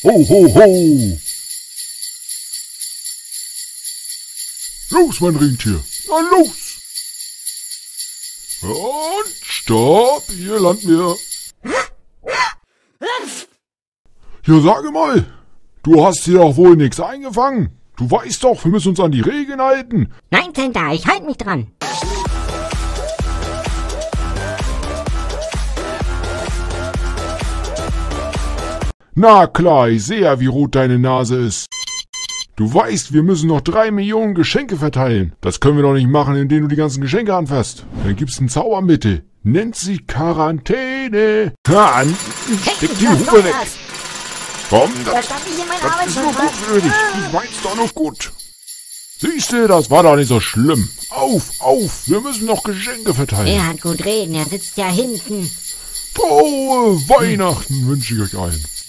Ho, ho, ho! Los, mein Rentier! Na los! Und stopp! Hier landen wir! Ja, sage mal! Du hast hier doch wohl nichts eingefangen! Du weißt doch, wir müssen uns an die Regeln halten! Nein, Santa, ich halte mich dran. Na klar, ich sehe ja, wie rot deine Nase ist. Du weißt, wir müssen noch 3 Millionen Geschenke verteilen. Das können wir doch nicht machen, indem du die ganzen Geschenke anfasst. Dann gibt's ein Zaubermittel. Nennt sie Quarantäne. Ha, steck die Hupe weg. Komm, das ist nur glaubwürdig. Ich mein's doch noch gut. Siehste, das war doch nicht so schlimm. Auf, wir müssen noch Geschenke verteilen. Er hat gut reden, er sitzt ja hinten. Frohe Weihnachten wünsche ich euch allen.